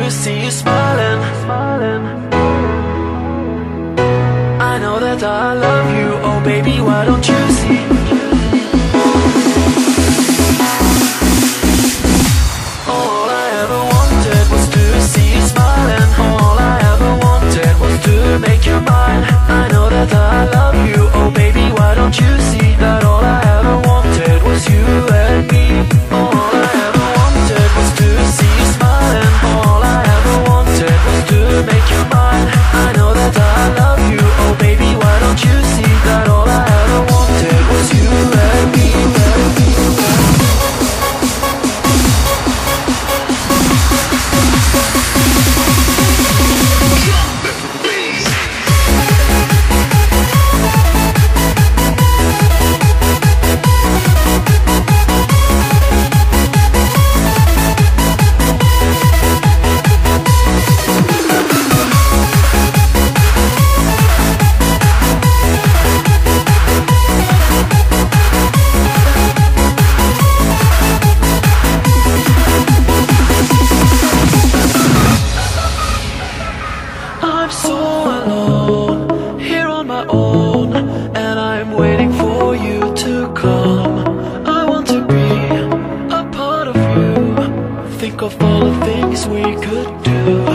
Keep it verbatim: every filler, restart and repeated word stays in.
see you smiling. I know that I love you, oh baby, why don't you see? All I ever wanted was to see you smiling. All I ever wanted was to make you mine. I know that I love you, oh baby, why don't you see that all I ever wanted was you and me? All I ever wanted was to see you smiling. All I ever wanted was to make you mine. I know that I love you, oh baby, why don't you see that all I ever wanted was you and me, and me. I'm so alone, here on my own, and I'm waiting for you to come. I want to be a part of you. Think of all the things we could do.